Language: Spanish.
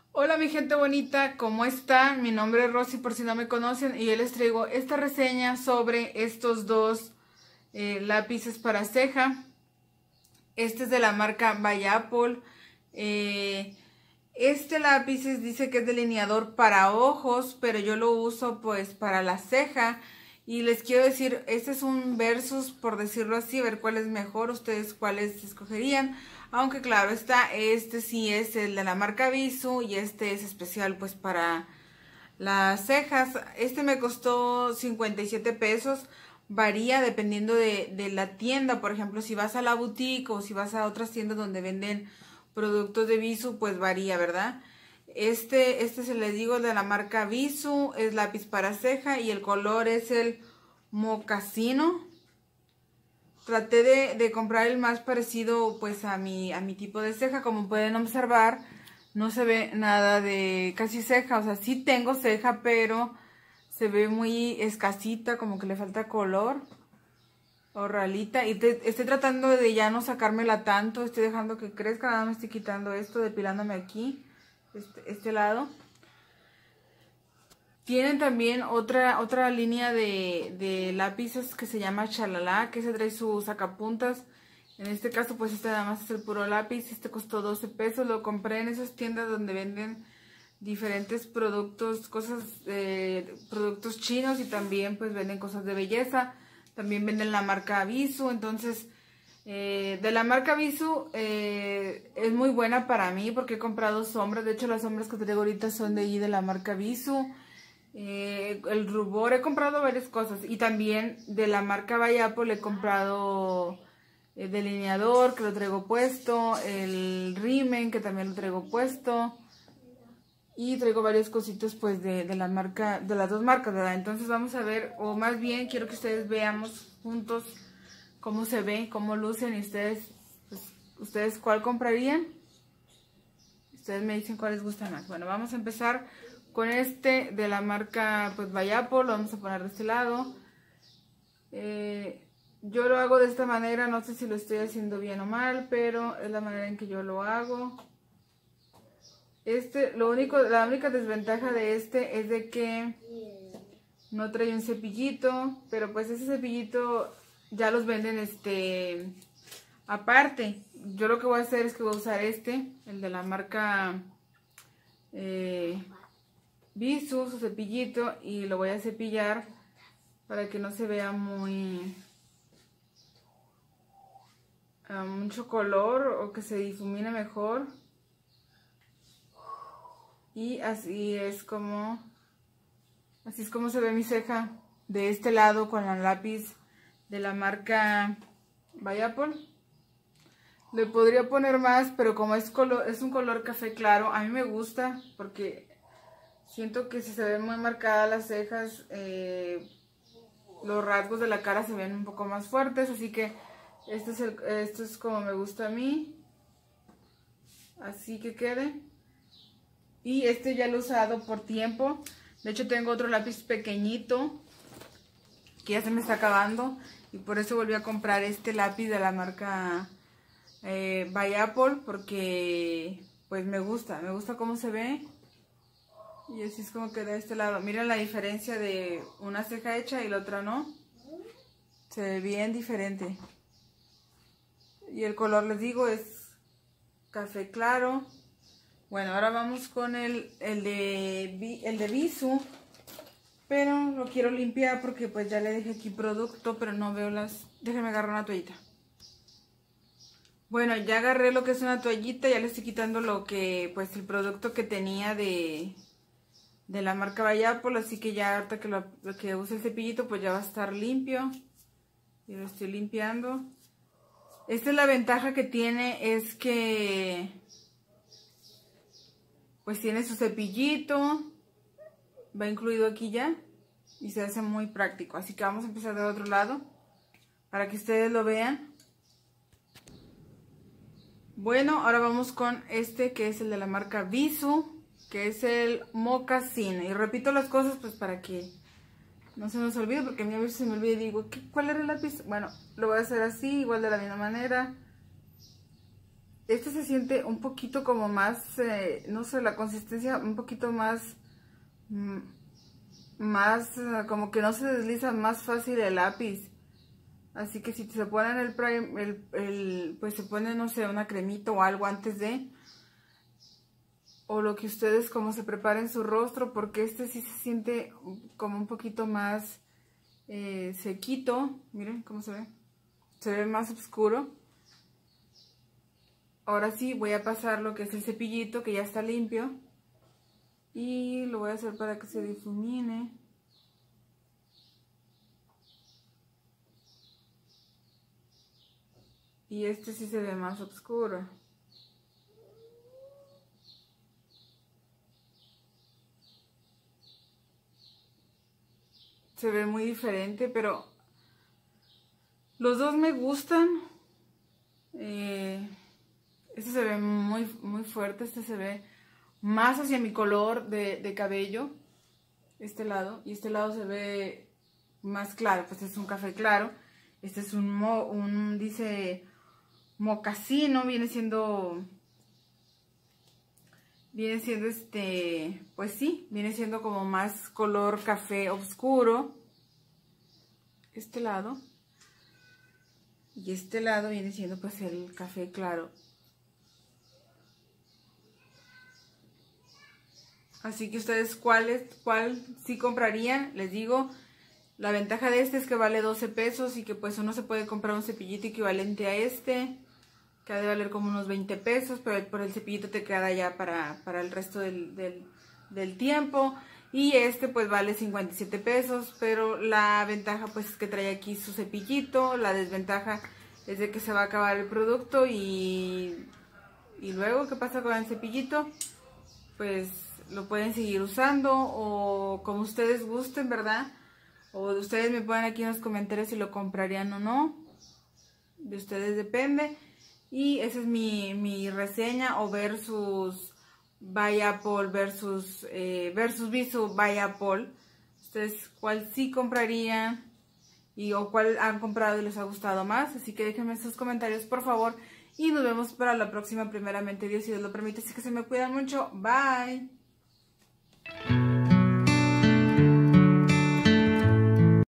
Hola mi gente bonita, ¿cómo están? Mi nombre es Rosy por si no me conocen y yo les traigo esta reseña sobre estos dos lápices para ceja. Este es de la marca By Apple. Este lápiz dice que es delineador para ojos, pero yo lo uso pues para la ceja. Y les quiero decir, este es un versus, por decirlo así, a ver cuál es mejor, ustedes cuáles escogerían. Aunque claro está, este sí es el de la marca Visu y este es especial pues para las cejas. Este me costó 57 pesos. Varía dependiendo de la tienda. Por ejemplo, si vas a la boutique o si vas a otras tiendas donde venden productos de Visu, pues varía, ¿verdad? Este se les digo de la marca Visu, es lápiz para ceja y el color es el mocasino. Traté de comprar el más parecido pues a mi tipo de ceja. Como pueden observar, no se ve nada de casi ceja. O sea, sí tengo ceja, pero se ve muy escasita, como que le falta color o ralita. Y estoy tratando de ya no sacármela tanto. Estoy dejando que crezca, nada más estoy quitando esto, depilándome aquí, este lado. Tienen también otra línea de lápices que se llama Chalala, que se trae sus sacapuntas. En este caso pues este nada más es el puro lápiz. Este costó 12 pesos, lo compré en esas tiendas donde venden diferentes productos, productos chinos, y también pues venden cosas de belleza. También venden la marca Visu. Entonces de la marca Visu es muy buena para mí porque he comprado sombras. De hecho las sombras que traigo ahorita son de allí de la marca Visu. El rubor, he comprado varias cosas. Y también de la marca By Apple he comprado el delineador, que lo traigo puesto, el rímel, que también lo traigo puesto, y traigo varios cositos pues de la marca, de las dos marcas, ¿verdad? Entonces vamos a ver, o más bien quiero que ustedes veamos juntos cómo se ven, cómo lucen, y ustedes, pues, ustedes cuál comprarían. Ustedes me dicen cuál les gusta más. Bueno, vamos a empezar con este de la marca pues By Apple. Lo vamos a poner de este lado. Yo lo hago de esta manera, no sé si lo estoy haciendo bien o mal, pero es la manera en que yo lo hago. La única desventaja de este es de que no trae un cepillito, pero pues ese cepillito ya los venden aparte. Yo lo que voy a hacer es que voy a usar el de la marca Visu, su cepillito, y lo voy a cepillar para que no se vea mucho color, o que se difumine mejor. Y así es como se ve mi ceja de este lado con el lápiz de la marca By Apple. Le podría poner más, pero como es un color café claro, a mí me gusta porque siento que si se ven muy marcadas las cejas, los rasgos de la cara se ven un poco más fuertes. Así que esto es como me gusta a mí, así que quede. Y este ya lo he usado por tiempo. De hecho tengo otro lápiz pequeñito que ya se me está acabando, y por eso volví a comprar este lápiz de la marca By Apple, porque pues me gusta cómo se ve. Y así es como queda de este lado. Miren la diferencia de una ceja hecha y la otra no. Se ve bien diferente. Y el color, les digo, es café claro. Bueno, ahora vamos con el de Visu. Pero lo quiero limpiar porque pues ya le dejé aquí producto, pero no veo las... Déjenme agarrar una toallita. Bueno, ya agarré lo que es una toallita, ya le estoy quitando pues el producto que tenía de la marca By Apple. Así que ya ahorita que use el cepillito pues ya va a estar limpio. Y lo estoy limpiando. Esta es la ventaja que tiene, es que pues tiene su cepillito, va incluido aquí ya, y se hace muy práctico. Así que vamos a empezar del otro lado para que ustedes lo vean. Bueno, ahora vamos con este que es el de la marca Visu, que es el mocasín. Y repito las cosas pues para que no se nos olvide, porque a mí a veces se me olvida y digo, ¿cuál era el lápiz? Bueno, lo voy a hacer así, igual de la misma manera. Este se siente un poquito como más, no sé, la consistencia un poquito más, como que no se desliza más fácil el lápiz. Así que si se ponen pues se pone, no sé, una cremita o algo antes de, o lo que ustedes como se preparen su rostro, porque este sí se siente como un poquito más sequito. Miren cómo se ve más oscuro. Ahora sí voy a pasar lo que es el cepillito, que ya está limpio, y lo voy a hacer para que se difumine. Y este sí se ve más oscuro. Se ve muy diferente, pero los dos me gustan. Este se ve muy, muy fuerte, este se ve más hacia mi color de cabello, este lado, y este lado se ve más claro, pues es un café claro. Este es dice mocasino, viene siendo pues sí, viene siendo como más color café oscuro, este lado. Y este lado viene siendo pues el café claro. Así que ustedes, ¿cuál sí comprarían? Les digo, la ventaja de este es que vale 12 pesos y que pues uno se puede comprar un cepillito equivalente a este, que ha de valer como unos 20 pesos, pero por el cepillito te queda ya para el resto del tiempo. Y este pues vale 57 pesos, pero la ventaja pues es que trae aquí su cepillito. La desventaja es de que se va a acabar el producto y luego, ¿qué pasa con el cepillito? Pues lo pueden seguir usando o como ustedes gusten, ¿verdad? O de ustedes me ponen aquí en los comentarios si lo comprarían o no. De ustedes depende. Y esa es mi reseña o versus by Apple versus Visu by Apple. Ustedes cuál sí comprarían o cuál han comprado y les ha gustado más. Así que déjenme sus comentarios por favor. Y nos vemos para la próxima, primeramente Dios, si Dios lo permite. Así que se me cuidan mucho. Bye.